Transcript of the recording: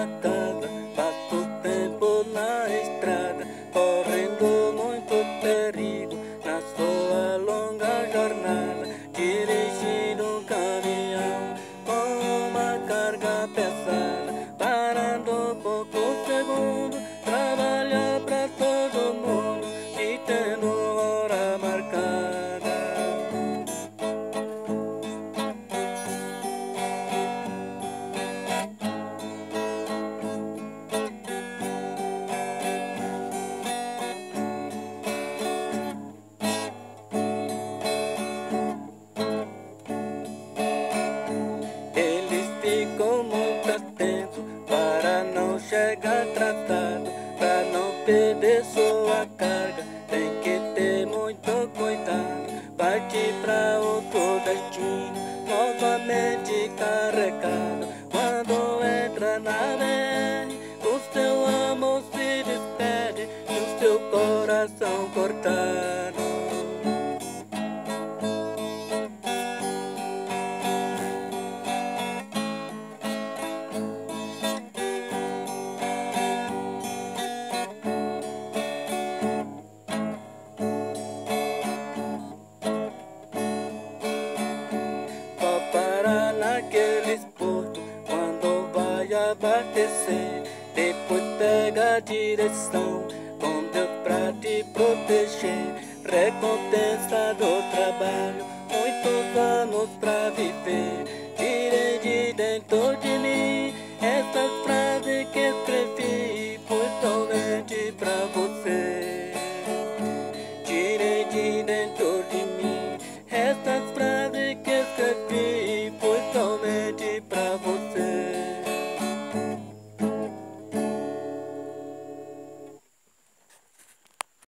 pra casa, passo tempo na estrada, correndo muito perigo na sua longa jornada, dirigindo um caminhão com uma carga pesada, parando poucos segundos, trabalha pra todo mundo e tendo hora marcada. Eles ficam muito atentos para não chegar atrasado, para não perder sua carga, tem que ter muito cuidado. Partir pra outro destino, novamente carregado. Quando entra na BR, o seu amor se despede e o seu coração cortado. Parar naqueles postos quando vai abastecer, depois pega a direção com Deus pra te proteger. Recompensa do trabalho, muitos anos pra viver,